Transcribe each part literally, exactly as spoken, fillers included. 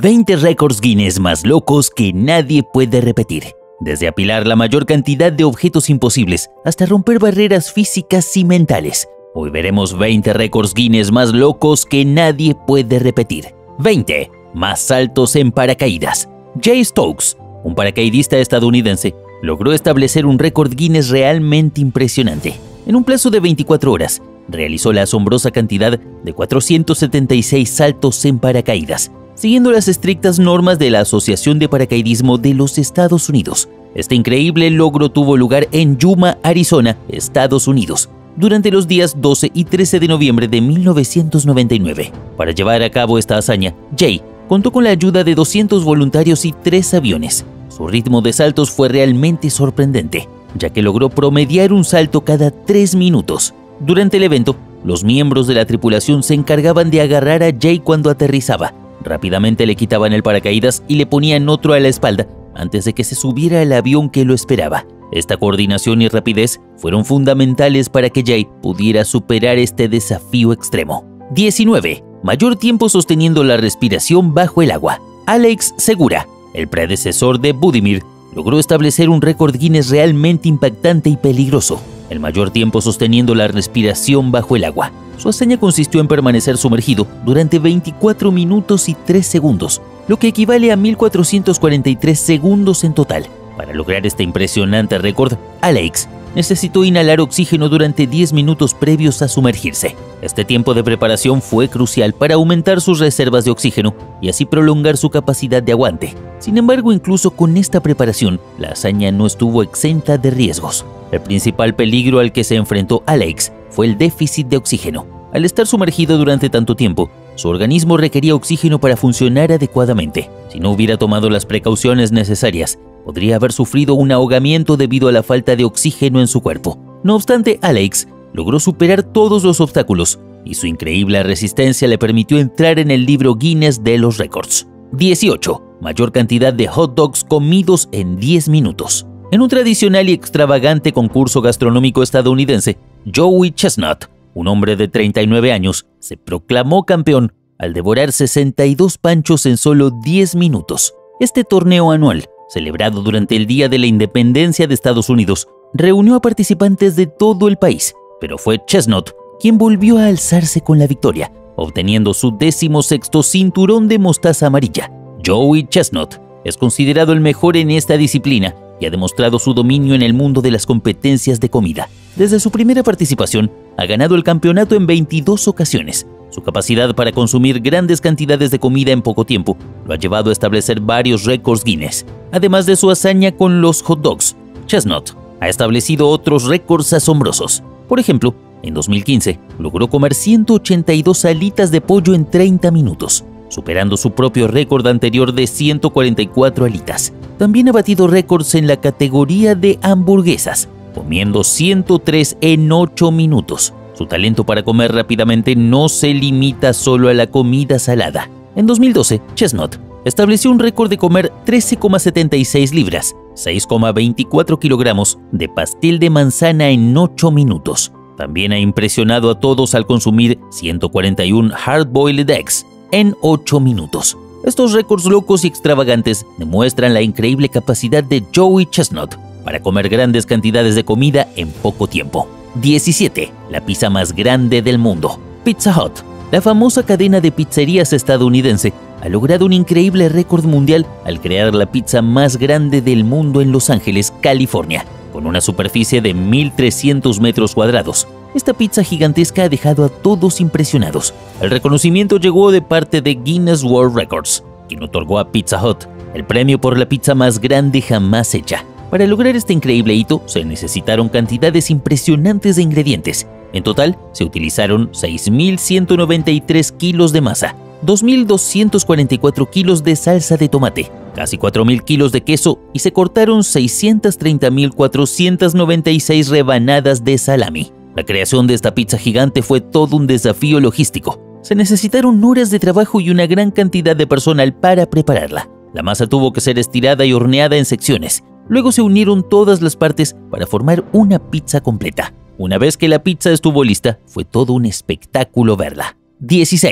veinte récords Guinness más locos que nadie puede repetir. Desde apilar la mayor cantidad de objetos imposibles hasta romper barreras físicas y mentales. Hoy veremos veinte récords Guinness más locos que nadie puede repetir. veinte. Más saltos en paracaídas. Jay Stokes, un paracaidista estadounidense, logró establecer un récord Guinness realmente impresionante. En un plazo de veinticuatro horas, realizó la asombrosa cantidad de cuatrocientos setenta y seis saltos en paracaídas, siguiendo las estrictas normas de la Asociación de Paracaidismo de los Estados Unidos. Este increíble logro tuvo lugar en Yuma, Arizona, Estados Unidos, durante los días doce y trece de noviembre de mil novecientos noventa y nueve. Para llevar a cabo esta hazaña, Jay contó con la ayuda de doscientos voluntarios y tres aviones. Su ritmo de saltos fue realmente sorprendente, ya que logró promediar un salto cada tres minutos. Durante el evento, los miembros de la tripulación se encargaban de agarrar a Jay cuando aterrizaba. Rápidamente le quitaban el paracaídas y le ponían otro a la espalda antes de que se subiera al avión que lo esperaba. Esta coordinación y rapidez fueron fundamentales para que Jay pudiera superar este desafío extremo. diecinueve. Mayor tiempo sosteniendo la respiración bajo el agua. Alex Segura, el predecesor de Budimir, logró establecer un récord Guinness realmente impactante y peligroso. El mayor tiempo sosteniendo la respiración bajo el agua. Su hazaña consistió en permanecer sumergido durante veinticuatro minutos y tres segundos, lo que equivale a mil cuatrocientos cuarenta y tres segundos en total. Para lograr este impresionante récord, Alex necesitó inhalar oxígeno durante diez minutos previos a sumergirse. Este tiempo de preparación fue crucial para aumentar sus reservas de oxígeno y así prolongar su capacidad de aguante. Sin embargo, incluso con esta preparación, la hazaña no estuvo exenta de riesgos. El principal peligro al que se enfrentó Alex fue el déficit de oxígeno. Al estar sumergido durante tanto tiempo, su organismo requería oxígeno para funcionar adecuadamente. Si no hubiera tomado las precauciones necesarias, podría haber sufrido un ahogamiento debido a la falta de oxígeno en su cuerpo. No obstante, Alex logró superar todos los obstáculos y su increíble resistencia le permitió entrar en el libro Guinness de los récords. dieciocho. Mayor cantidad de hot dogs comidos en diez minutos. En un tradicional y extravagante concurso gastronómico estadounidense, Joey Chestnut, un hombre de treinta y nueve años, se proclamó campeón al devorar sesenta y dos panchos en solo diez minutos. Este torneo anual, celebrado durante el Día de la Independencia de Estados Unidos, reunió a participantes de todo el país, pero fue Chestnut quien volvió a alzarse con la victoria, obteniendo su decimosexto cinturón de mostaza amarilla. Joey Chestnut es considerado el mejor en esta disciplina y ha demostrado su dominio en el mundo de las competencias de comida. Desde su primera participación, ha ganado el campeonato en veintidós ocasiones. Su capacidad para consumir grandes cantidades de comida en poco tiempo lo ha llevado a establecer varios récords Guinness. Además de su hazaña con los hot dogs, Chestnut ha establecido otros récords asombrosos. Por ejemplo, en dos mil quince logró comer ciento ochenta y dos alitas de pollo en treinta minutos, superando su propio récord anterior de ciento cuarenta y cuatro alitas. También ha batido récords en la categoría de hamburguesas, comiendo ciento tres en ocho minutos. Su talento para comer rápidamente no se limita solo a la comida salada. En dos mil doce, Chestnut estableció un récord de comer trece coma setenta y seis libras, seis coma veinticuatro kilogramos de pastel de manzana en ocho minutos. También ha impresionado a todos al consumir ciento cuarenta y uno hard-boiled eggs en ocho minutos. Estos récords locos y extravagantes demuestran la increíble capacidad de Joey Chestnut para comer grandes cantidades de comida en poco tiempo. diecisiete. La pizza más grande del mundo. Pizza Hut, la famosa cadena de pizzerías estadounidense, ha logrado un increíble récord mundial al crear la pizza más grande del mundo en Los Ángeles, California, con una superficie de mil trescientos metros cuadrados. Esta pizza gigantesca ha dejado a todos impresionados. El reconocimiento llegó de parte de Guinness World Records, quien otorgó a Pizza Hut el premio por la pizza más grande jamás hecha. Para lograr este increíble hito, se necesitaron cantidades impresionantes de ingredientes. En total, se utilizaron seis mil ciento noventa y tres kilos de masa, dos mil doscientos cuarenta y cuatro kilos de salsa de tomate, casi cuatro mil kilos de queso y se cortaron seiscientas treinta mil cuatrocientas noventa y seis rebanadas de salami. La creación de esta pizza gigante fue todo un desafío logístico. Se necesitaron horas de trabajo y una gran cantidad de personal para prepararla. La masa tuvo que ser estirada y horneada en secciones. Luego se unieron todas las partes para formar una pizza completa. Una vez que la pizza estuvo lista, fue todo un espectáculo verla. dieciséis.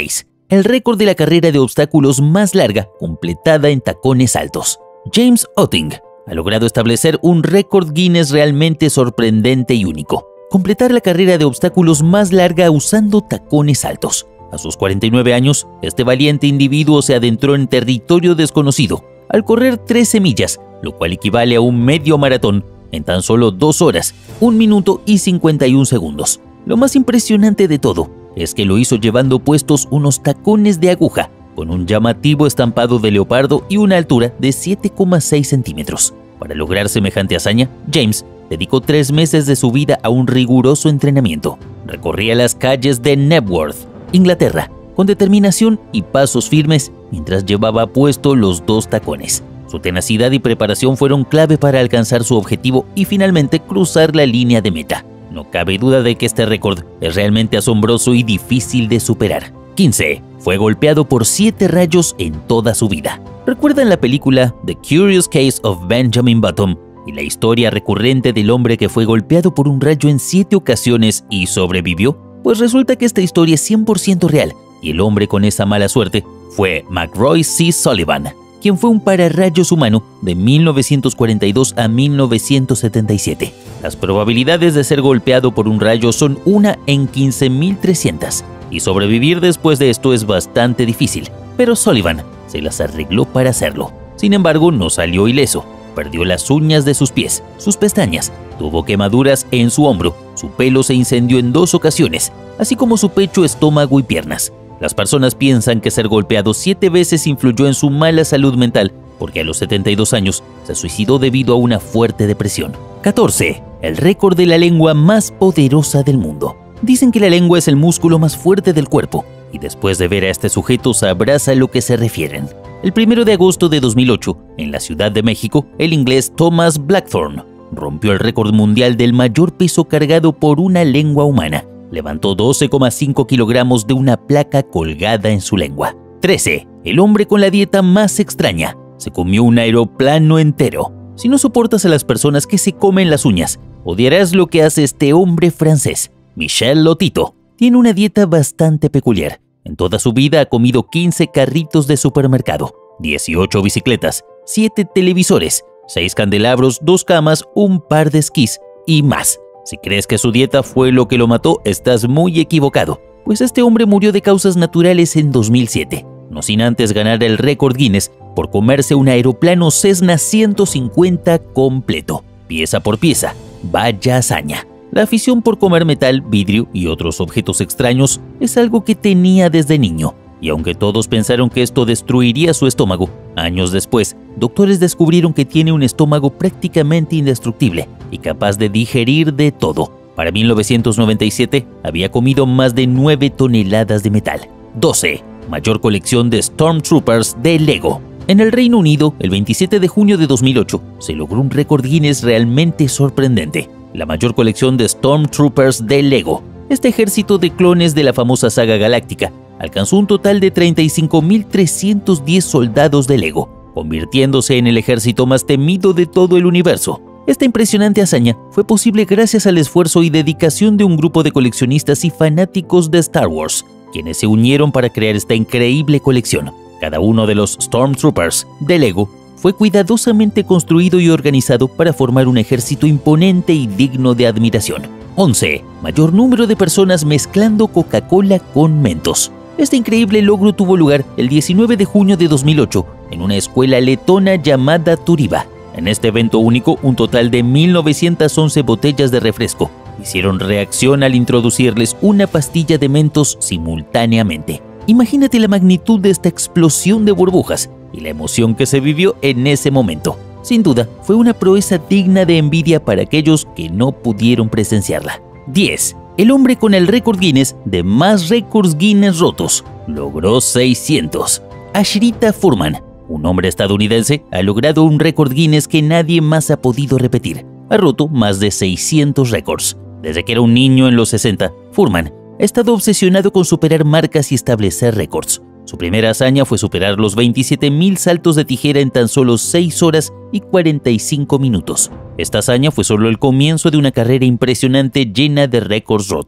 el récord de la carrera de obstáculos más larga completada en tacones altos. James Otting ha logrado establecer un récord Guinness realmente sorprendente y único: completar la carrera de obstáculos más larga usando tacones altos. A sus cuarenta y nueve años, este valiente individuo se adentró en territorio desconocido al correr trece millas, lo cual equivale a un medio maratón, en tan solo dos horas, un minuto y cincuenta y un segundos. Lo más impresionante de todo es que lo hizo llevando puestos unos tacones de aguja con un llamativo estampado de leopardo y una altura de siete coma seis centímetros. Para lograr semejante hazaña, James dedicó tres meses de su vida a un riguroso entrenamiento. Recorría las calles de Knebworth, Inglaterra, con determinación y pasos firmes mientras llevaba puesto los dos tacones. Su tenacidad y preparación fueron clave para alcanzar su objetivo y finalmente cruzar la línea de meta. No cabe duda de que este récord es realmente asombroso y difícil de superar. quince. Fue golpeado por siete rayos en toda su vida. ¿Recuerdan la película The Curious Case of Benjamin Button y la historia recurrente del hombre que fue golpeado por un rayo en siete ocasiones y sobrevivió? Pues resulta que esta historia es cien por ciento real, y el hombre con esa mala suerte fue McRoy C. Sullivan, quien fue un pararrayos humano de mil novecientos cuarenta y dos a mil novecientos setenta y siete. Las probabilidades de ser golpeado por un rayo son una en quince mil trescientas, y sobrevivir después de esto es bastante difícil, pero Sullivan se las arregló para hacerlo. Sin embargo, no salió ileso. Perdió las uñas de sus pies, sus pestañas, tuvo quemaduras en su hombro, su pelo se incendió en dos ocasiones, así como su pecho, estómago y piernas. Las personas piensan que ser golpeado siete veces influyó en su mala salud mental, porque a los setenta y dos años se suicidó debido a una fuerte depresión. catorce. El récord de la lengua más poderosa del mundo. Dicen que la lengua es el músculo más fuerte del cuerpo, y después de ver a este sujeto sabrás a lo que se refieren. El primero de agosto de dos mil ocho, en la Ciudad de México, el inglés Thomas Blackthorne rompió el récord mundial del mayor peso cargado por una lengua humana. Levantó doce coma cinco kilogramos de una placa colgada en su lengua. trece. El hombre con la dieta más extraña se comió un aeroplano entero. Si no soportas a las personas que se comen las uñas, odiarás lo que hace este hombre francés. Michel Lotito tiene una dieta bastante peculiar. En toda su vida ha comido quince carritos de supermercado, dieciocho bicicletas, siete televisores, seis candelabros, dos camas, un par de esquís y más. Si crees que su dieta fue lo que lo mató, estás muy equivocado, pues este hombre murió de causas naturales en dos mil siete, no sin antes ganar el récord Guinness por comerse un aeroplano Cessna ciento cincuenta completo, pieza por pieza. Vaya hazaña. La afición por comer metal, vidrio y otros objetos extraños es algo que tenía desde niño, y aunque todos pensaron que esto destruiría su estómago, años después, doctores descubrieron que tiene un estómago prácticamente indestructible y capaz de digerir de todo. Para mil novecientos noventa y siete había comido más de nueve toneladas de metal. doce. Mayor colección de Stormtroopers de Lego. En el Reino Unido, el veintisiete de junio de dos mil ocho, se logró un récord Guinness realmente sorprendente: la mayor colección de Stormtroopers de Lego. Este ejército de clones de la famosa saga galáctica alcanzó un total de treinta y cinco mil trescientos diez soldados de Lego, convirtiéndose en el ejército más temido de todo el universo. Esta impresionante hazaña fue posible gracias al esfuerzo y dedicación de un grupo de coleccionistas y fanáticos de Star Wars, quienes se unieron para crear esta increíble colección. Cada uno de los Stormtroopers de Lego fue cuidadosamente construido y organizado para formar un ejército imponente y digno de admiración. once. Mayor número de personas mezclando Coca-Cola con Mentos. Este increíble logro tuvo lugar el diecinueve de junio de dos mil ocho en una escuela letona llamada Turiba. En este evento único, un total de mil novecientas once botellas de refresco hicieron reacción al introducirles una pastilla de Mentos simultáneamente. Imagínate la magnitud de esta explosión de burbujas y la emoción que se vivió en ese momento. Sin duda, fue una proeza digna de envidia para aquellos que no pudieron presenciarla. diez. El hombre con el récord Guinness de más récords Guinness rotos logró seiscientos. Ashrita Furman, un hombre estadounidense, ha logrado un récord Guinness que nadie más ha podido repetir. Ha roto más de seiscientos récords. Desde que era un niño en los sesenta, Furman ha estado obsesionado con superar marcas y establecer récords. Su primera hazaña fue superar los veintisiete mil saltos de tijera en tan solo seis horas y cuarenta y cinco minutos. Esta hazaña fue solo el comienzo de una carrera impresionante llena de récords rotos.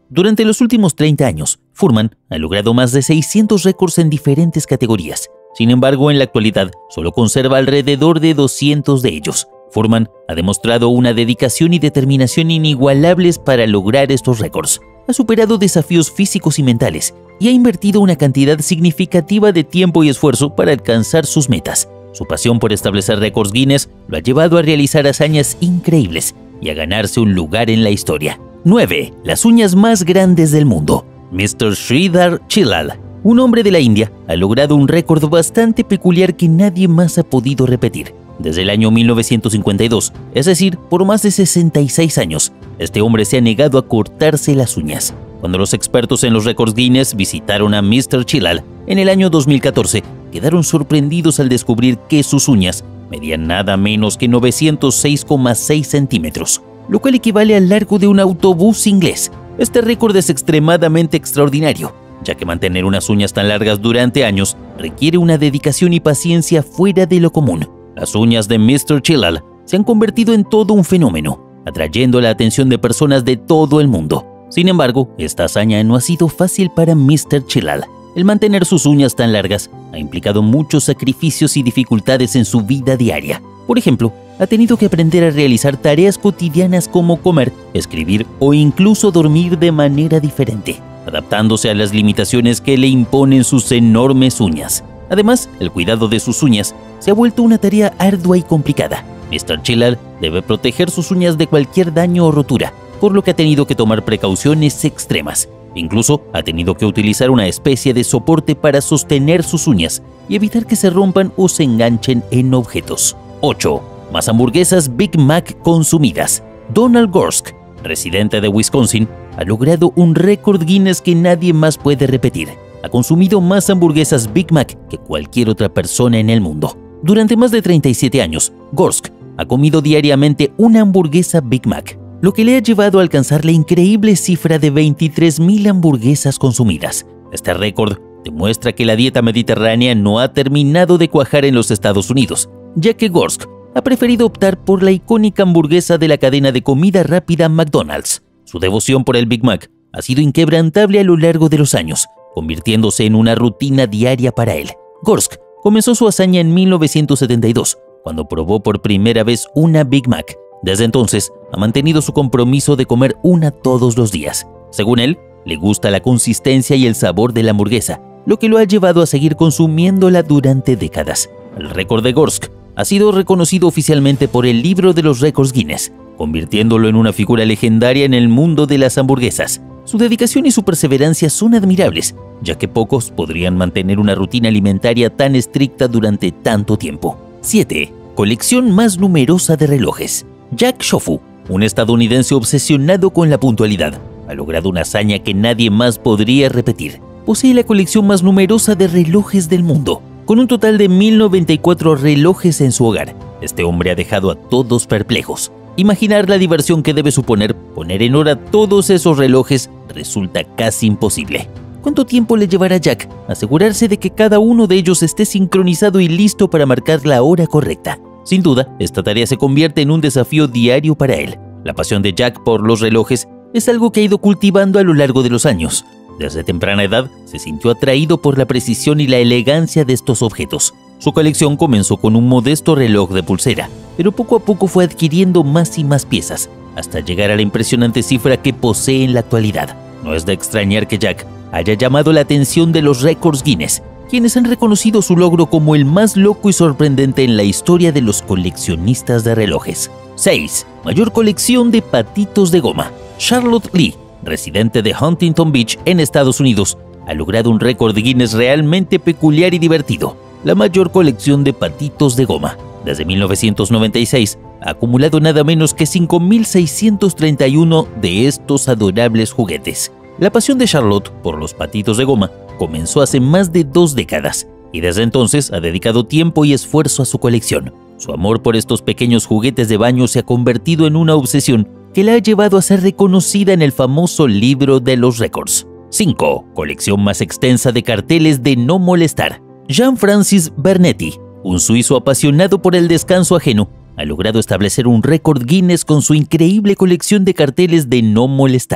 Durante los últimos treinta años, Fuhrman ha logrado más de seiscientos récords en diferentes categorías. Sin embargo, en la actualidad, solo conserva alrededor de doscientos de ellos. Fuhrman ha demostrado una dedicación y determinación inigualables para lograr estos récords. Ha superado desafíos físicos y mentales y ha invertido una cantidad significativa de tiempo y esfuerzo para alcanzar sus metas. Su pasión por establecer récords Guinness lo ha llevado a realizar hazañas increíbles y a ganarse un lugar en la historia. nueve. Las uñas más grandes del mundo. mister Sridhar Chillal, un hombre de la India, ha logrado un récord bastante peculiar que nadie más ha podido repetir. Desde el año mil novecientos cincuenta y dos, es decir, por más de sesenta y seis años, este hombre se ha negado a cortarse las uñas. Cuando los expertos en los récords Guinness visitaron a mister Chillal en el año dos mil catorce, quedaron sorprendidos al descubrir que sus uñas medían nada menos que novecientos seis coma seis centímetros, lo cual equivale al largo de un autobús inglés. Este récord es extremadamente extraordinario, ya que mantener unas uñas tan largas durante años requiere una dedicación y paciencia fuera de lo común. Las uñas de mister Chillal se han convertido en todo un fenómeno, atrayendo la atención de personas de todo el mundo. Sin embargo, esta hazaña no ha sido fácil para mister Chillal. El mantener sus uñas tan largas ha implicado muchos sacrificios y dificultades en su vida diaria. Por ejemplo, ha tenido que aprender a realizar tareas cotidianas como comer, escribir o incluso dormir de manera diferente, adaptándose a las limitaciones que le imponen sus enormes uñas. Además, el cuidado de sus uñas se ha vuelto una tarea ardua y complicada. mister Chillal debe proteger sus uñas de cualquier daño o rotura, por lo que ha tenido que tomar precauciones extremas. Incluso ha tenido que utilizar una especie de soporte para sostener sus uñas y evitar que se rompan o se enganchen en objetos. ocho. Más hamburguesas Big Mac consumidas. Donald Gorsk, residente de Wisconsin, ha logrado un récord Guinness que nadie más puede repetir. Ha consumido más hamburguesas Big Mac que cualquier otra persona en el mundo. Durante más de treinta y siete años, Gorsk ha comido diariamente una hamburguesa Big Mac, lo que le ha llevado a alcanzar la increíble cifra de veintitrés mil hamburguesas consumidas. Este récord demuestra que la dieta mediterránea no ha terminado de cuajar en los Estados Unidos, ya que Gorsk ha preferido optar por la icónica hamburguesa de la cadena de comida rápida McDonald's. Su devoción por el Big Mac ha sido inquebrantable a lo largo de los años, convirtiéndose en una rutina diaria para él. Gorsk comenzó su hazaña en mil novecientos setenta y dos, cuando probó por primera vez una Big Mac. Desde entonces, ha mantenido su compromiso de comer una todos los días. Según él, le gusta la consistencia y el sabor de la hamburguesa, lo que lo ha llevado a seguir consumiéndola durante décadas. El récord de Gorsk ha sido reconocido oficialmente por el libro de los récords Guinness, convirtiéndolo en una figura legendaria en el mundo de las hamburguesas. Su dedicación y su perseverancia son admirables, ya que pocos podrían mantener una rutina alimentaria tan estricta durante tanto tiempo. siete. Colección más numerosa de relojes. Jack Shofu, un estadounidense obsesionado con la puntualidad, ha logrado una hazaña que nadie más podría repetir. Posee la colección más numerosa de relojes del mundo, con un total de mil noventa y cuatro relojes en su hogar. Este hombre ha dejado a todos perplejos. Imaginar la diversión que debe suponer poner en hora todos esos relojes resulta casi imposible. ¿Cuánto tiempo le llevará a Jack asegurarse de que cada uno de ellos esté sincronizado y listo para marcar la hora correcta? Sin duda, esta tarea se convierte en un desafío diario para él. La pasión de Jack por los relojes es algo que ha ido cultivando a lo largo de los años. Desde temprana edad, se sintió atraído por la precisión y la elegancia de estos objetos. Su colección comenzó con un modesto reloj de pulsera, pero poco a poco fue adquiriendo más y más piezas, hasta llegar a la impresionante cifra que posee en la actualidad. No es de extrañar que Jack haya llamado la atención de los récords Guinness, quienes han reconocido su logro como el más loco y sorprendente en la historia de los coleccionistas de relojes. seis. Mayor colección de patitos de goma. Charlotte Lee, residente de Huntington Beach en Estados Unidos, ha logrado un récord Guinness realmente peculiar y divertido: la mayor colección de patitos de goma. Desde mil novecientos noventa y seis, ha acumulado nada menos que cinco mil seiscientos treinta y uno de estos adorables juguetes. La pasión de Charlotte por los patitos de goma comenzó hace más de dos décadas, y desde entonces ha dedicado tiempo y esfuerzo a su colección. Su amor por estos pequeños juguetes de baño se ha convertido en una obsesión que la ha llevado a ser reconocida en el famoso libro de los récords. cinco. Colección más extensa de carteles de no molestar. Jean-Francis Bernetti, un suizo apasionado por el descanso ajeno, ha logrado establecer un récord Guinness con su increíble colección de carteles de no molestar.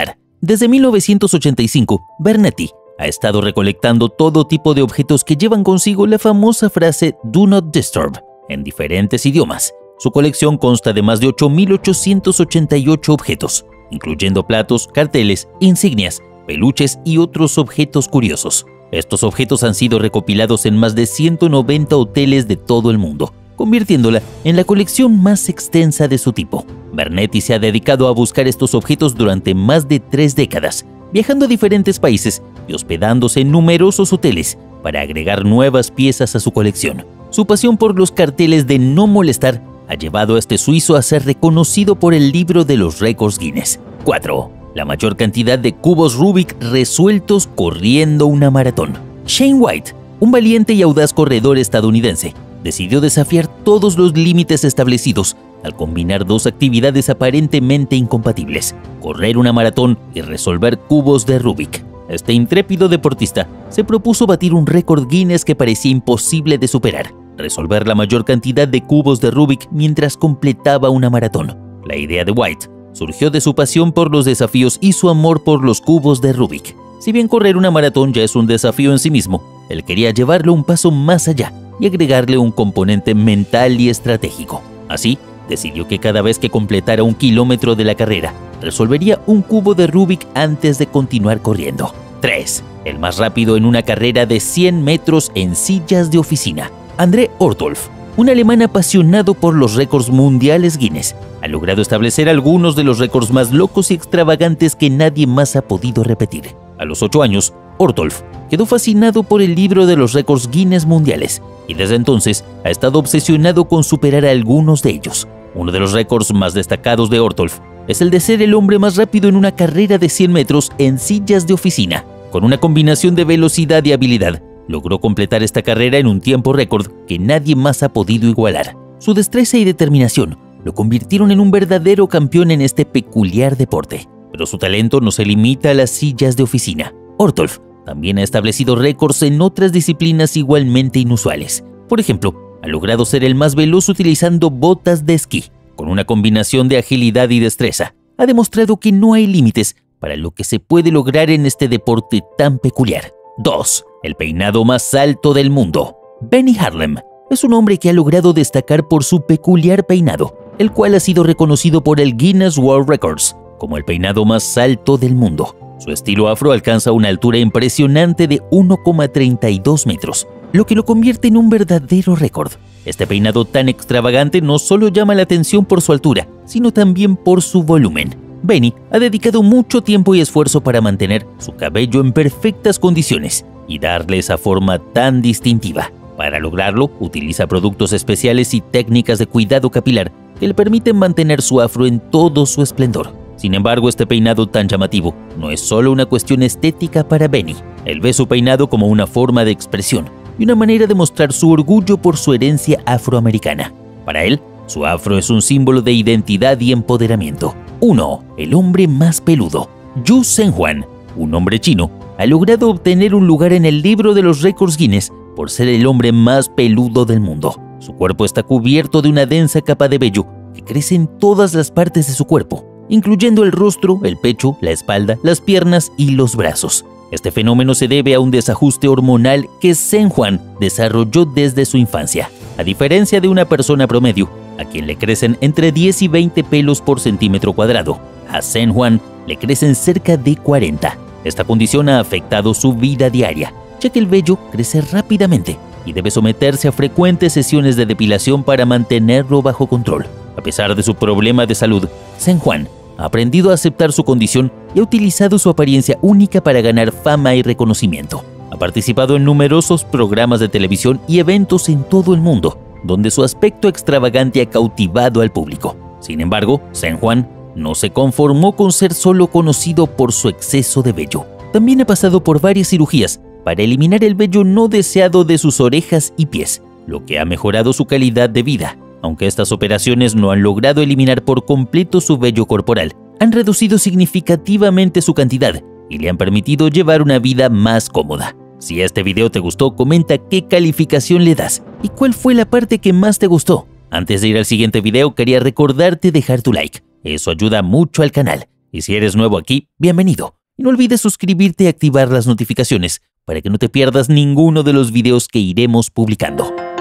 Desde mil novecientos ochenta y cinco, Bernetti ha estado recolectando todo tipo de objetos que llevan consigo la famosa frase "Do not disturb" en diferentes idiomas. Su colección consta de más de ocho mil ochocientos ochenta y ocho objetos, incluyendo platos, carteles, insignias, peluches y otros objetos curiosos. Estos objetos han sido recopilados en más de ciento noventa hoteles de todo el mundo, convirtiéndola en la colección más extensa de su tipo. Bernetti se ha dedicado a buscar estos objetos durante más de tres décadas, viajando a diferentes países y hospedándose en numerosos hoteles para agregar nuevas piezas a su colección. Su pasión por los carteles de no molestar ha llevado a este suizo a ser reconocido por el libro de los récords Guinness. cuatro. La mayor cantidad de cubos Rubik resueltos corriendo una maratón. Shane White, un valiente y audaz corredor estadounidense, decidió desafiar todos los límites establecidos al combinar dos actividades aparentemente incompatibles: correr una maratón y resolver cubos de Rubik. Este intrépido deportista se propuso batir un récord Guinness que parecía imposible de superar: resolver la mayor cantidad de cubos de Rubik mientras completaba una maratón. La idea de White surgió de su pasión por los desafíos y su amor por los cubos de Rubik. Si bien correr una maratón ya es un desafío en sí mismo, él quería llevarlo un paso más allá y agregarle un componente mental y estratégico. Así, decidió que cada vez que completara un kilómetro de la carrera, resolvería un cubo de Rubik antes de continuar corriendo. tres. El más rápido en una carrera de cien metros en sillas de oficina. André Ortolf, un alemán apasionado por los récords mundiales Guinness, ha logrado establecer algunos de los récords más locos y extravagantes que nadie más ha podido repetir. A los ocho años, Ortolf quedó fascinado por el libro de los récords Guinness mundiales y desde entonces ha estado obsesionado con superar algunos de ellos. Uno de los récords más destacados de Ortolf es el de ser el hombre más rápido en una carrera de cien metros en sillas de oficina. Con una combinación de velocidad y habilidad, logró completar esta carrera en un tiempo récord que nadie más ha podido igualar. Su destreza y determinación lo convirtieron en un verdadero campeón en este peculiar deporte. Pero su talento no se limita a las sillas de oficina. Ortolf también ha establecido récords en otras disciplinas igualmente inusuales. Por ejemplo, ha logrado ser el más veloz utilizando botas de esquí. Con una combinación de agilidad y destreza, ha demostrado que no hay límites para lo que se puede lograr en este deporte tan peculiar. dos. El peinado más alto del mundo. Benny Harlem es un hombre que ha logrado destacar por su peculiar peinado, el cual ha sido reconocido por el Guinness World Records como el peinado más alto del mundo. Su estilo afro alcanza una altura impresionante de uno coma treinta y dos metros, lo que lo convierte en un verdadero récord. Este peinado tan extravagante no solo llama la atención por su altura, sino también por su volumen. Benny ha dedicado mucho tiempo y esfuerzo para mantener su cabello en perfectas condiciones y darle esa forma tan distintiva. Para lograrlo, utiliza productos especiales y técnicas de cuidado capilar que le permiten mantener su afro en todo su esplendor. Sin embargo, este peinado tan llamativo no es solo una cuestión estética para Benny. Él ve su peinado como una forma de expresión y una manera de mostrar su orgullo por su herencia afroamericana. Para él, su afro es un símbolo de identidad y empoderamiento. uno. El hombre más peludo. Yu Zhenhuan, un hombre chino, ha logrado obtener un lugar en el libro de los récords Guinness por ser el hombre más peludo del mundo. Su cuerpo está cubierto de una densa capa de vello que crece en todas las partes de su cuerpo, incluyendo el rostro, el pecho, la espalda, las piernas y los brazos. Este fenómeno se debe a un desajuste hormonal que Zhenhuan desarrolló desde su infancia. A diferencia de una persona promedio, a quien le crecen entre diez y veinte pelos por centímetro cuadrado, a Zhenhuan le crecen cerca de cuarenta. Esta condición ha afectado su vida diaria, ya que el vello crece rápidamente y debe someterse a frecuentes sesiones de depilación para mantenerlo bajo control. A pesar de su problema de salud, Zhenhuan ha aprendido a aceptar su condición y ha utilizado su apariencia única para ganar fama y reconocimiento. Ha participado en numerosos programas de televisión y eventos en todo el mundo, donde su aspecto extravagante ha cautivado al público. Sin embargo, Zhenhuan no se conformó con ser solo conocido por su exceso de vello. También ha pasado por varias cirugías para eliminar el vello no deseado de sus orejas y pies, lo que ha mejorado su calidad de vida. Aunque estas operaciones no han logrado eliminar por completo su vello corporal, han reducido significativamente su cantidad y le han permitido llevar una vida más cómoda. Si este video te gustó, comenta qué calificación le das y cuál fue la parte que más te gustó. Antes de ir al siguiente video, quería recordarte dejar tu like. Eso ayuda mucho al canal Y si eres nuevo aquí, bienvenido. Y no olvides suscribirte y activar las notificaciones para que no te pierdas ninguno de los videos que iremos publicando.